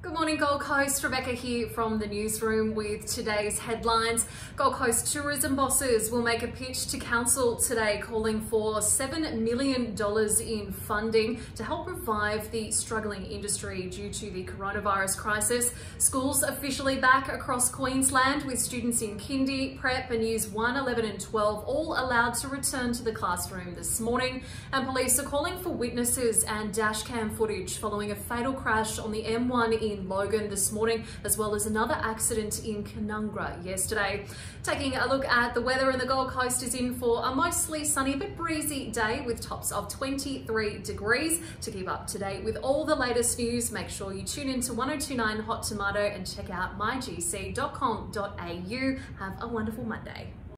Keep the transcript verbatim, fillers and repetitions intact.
Good morning, Gold Coast. Rebecca here from the newsroom with today's headlines. Gold Coast tourism bosses will make a pitch to council today calling for seven million dollars in funding to help revive the struggling industry due to the coronavirus crisis. Schools officially back across Queensland with students in kindy, prep and years one, eleven and twelve all allowed to return to the classroom this morning. And police are calling for witnesses and dashcam footage following a fatal crash on the M one in in Logan this morning, as well as another accident in Canungra yesterday. Taking a look at the weather, in the Gold Coast is in for a mostly sunny but breezy day with tops of twenty-three degrees. To keep up to date with all the latest news, make sure you tune in to one oh two point nine Hot Tomato and check out my g c dot com dot a u. Have a wonderful Monday.